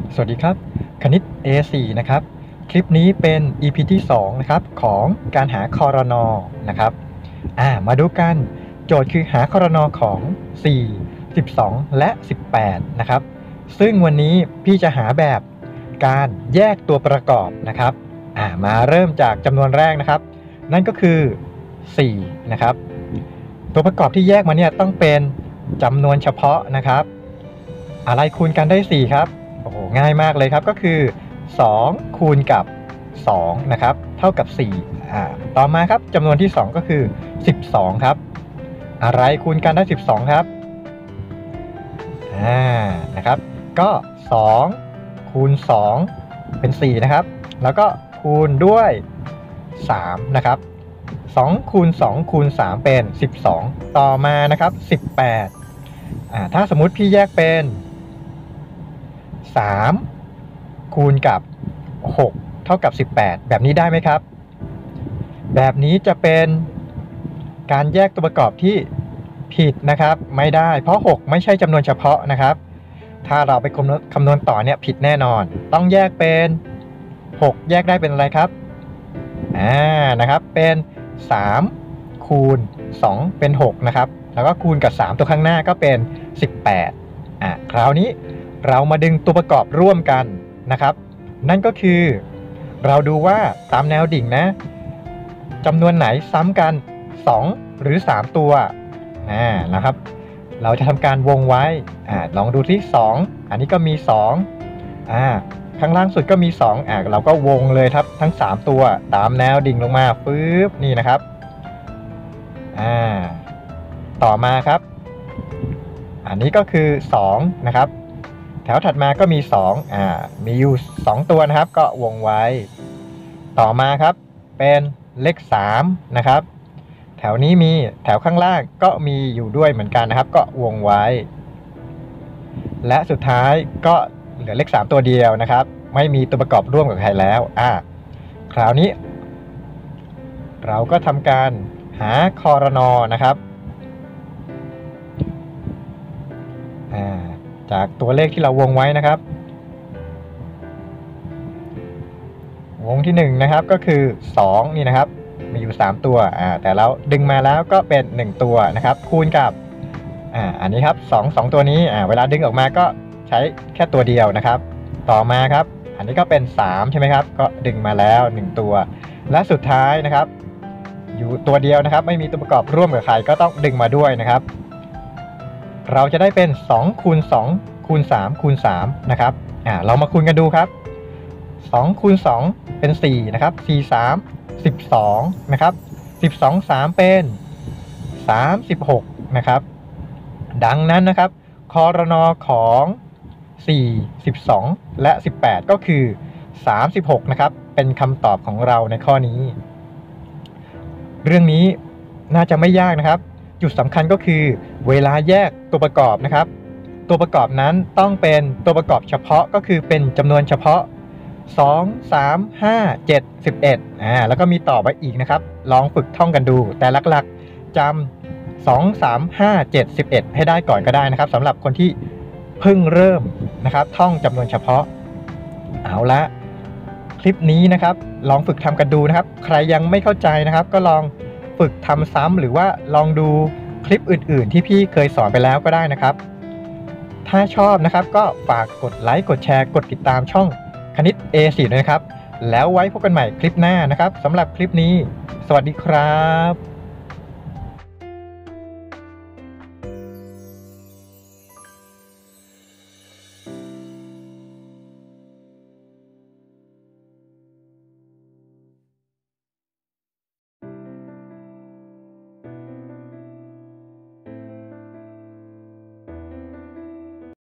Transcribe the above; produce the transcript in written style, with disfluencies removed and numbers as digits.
สวัสดีครับคณิต A4 นะครับคลิปนี้เป็น EP ที่2นะครับของการหาคอรนอนะครับมาดูกันโจทย์คือหาคอรนอของ4 12และ18นะครับซึ่งวันนี้พี่จะหาแบบการแยกตัวประกอบนะครับมาเริ่มจากจำนวนแรกนะครับนั่นก็คือ4นะครับตัวประกอบที่แยกมาเนี่ยต้องเป็นจำนวนเฉพาะนะครับอะไรคูณกันได้4ครับโอ้โหง่ายมากเลยครับก็คือ2คูณกับ2นะครับเท่ากับ4ต่อมาครับจำนวนที่2ก็คือ12ครับอะไรคูณกันได้12ครับนะครับก็2คูณ2เป็น4นะครับแล้วก็คูณด้วย3นะครับ2คูณ2คูณ3เป็น12ต่อมานะครับ18ถ้าสมมุติพี่แยกเป็น3คูณกับ6เท่ากับ18แบบนี้ได้ไหมครับแบบนี้จะเป็นการแยกตัวประกอบที่ผิดนะครับไม่ได้เพราะ6ไม่ใช่จำนวนเฉพาะนะครับถ้าเราไปคำนวณต่อเนี่ยผิดแน่นอนต้องแยกเป็น6แยกได้เป็นอะไรครับนะครับเป็น3คูณ2เป็น6นะครับแล้วก็คูณกับ3ตัวข้างหน้าก็เป็น18คราวนี้เรามาดึงตัวประกอบร่วมกันนะครับนั่นก็คือเราดูว่าตามแนวดิ่งนะจำนวนไหนซ้ำกัน2หรือ3ตัวนะครับเราจะทำการวงไว้ลองดูที่2อันนี้ก็มี2ข้างล่างสุดก็มี2เราก็วงเลยครับทั้ง3ตัวตามแนวดิ่งลงมาปึ๊บนี่นะครับต่อมาครับอันนี้ก็คือ2นะครับแถวถัดมาก็มี2มีอยู่2ตัวนะครับก็วงไว้ต่อมาครับเป็นเลข3นะครับแถวนี้มีแถวข้างล่างก็มีอยู่ด้วยเหมือนกันนะครับก็วงไว้และสุดท้ายก็เหลือเลข3ตัวเดียวนะครับไม่มีตัวประกอบร่วมกับใครแล้วคราวนี้เราก็ทำการหาคอรนอนะครับจากตัวเลขที่เราวงไว้นะครับวงที่1นะครับก็คือ2นี่นะครับมีอยู่3ตัวแต่เราดึงมาแล้วก็เป็น1ตัวนะครับคูณกับอันนี้ครับ2ตัวนี้เวลาดึงออกมาก็ใช้แค่ตัวเดียวนะครับต่อมาครับอันนี้ก็เป็น3ใช่ไหมครับก็ดึงมาแล้ว1ตัวและสุดท้ายนะครับอยู่ตัวเดียวนะครับไม่มีตัวประกอบร่วมกับใครก็ต้องดึงมาด้วยนะครับเราจะได้เป็น2คูณ2คูณ3คูณ3นะครับเรามาคูณกันดูครับ2คูณ2เป็น4นะครับ4 3 12นะครับ12 3เป็น36นะครับดังนั้นนะครับคอรนอของ4 12และ18ก็คือ36นะครับเป็นคำตอบของเราในข้อนี้เรื่องนี้น่าจะไม่ยากนะครับจุดสำคัญก็คือเวลาแยกตัวประกอบนะครับตัวประกอบนั้นต้องเป็นตัวประกอบเฉพาะก็คือเป็นจำนวนเฉพาะ2 3 5 7 11แล้วก็มีต่อไปอีกนะครับลองฝึกท่องกันดูแต่หลักๆจำ2 3 5 7 11ให้ได้ก่อนก็ได้นะครับสำหรับคนที่เพิ่งเริ่มนะครับท่องจำนวนเฉพาะเอาละคลิปนี้นะครับลองฝึกทำกันดูนะครับใครยังไม่เข้าใจนะครับก็ลองฝึกทำซ้ำหรือว่าลองดูคลิปอื่นๆที่พี่เคยสอนไปแล้วก็ได้นะครับถ้าชอบนะครับก็ฝากกดไลค์กดแชร์กดติดตามช่องคณิต A4 ด้วยนะครับแล้วไว้พบกันใหม่คลิปหน้านะครับสำหรับคลิปนี้สวัสดีครับ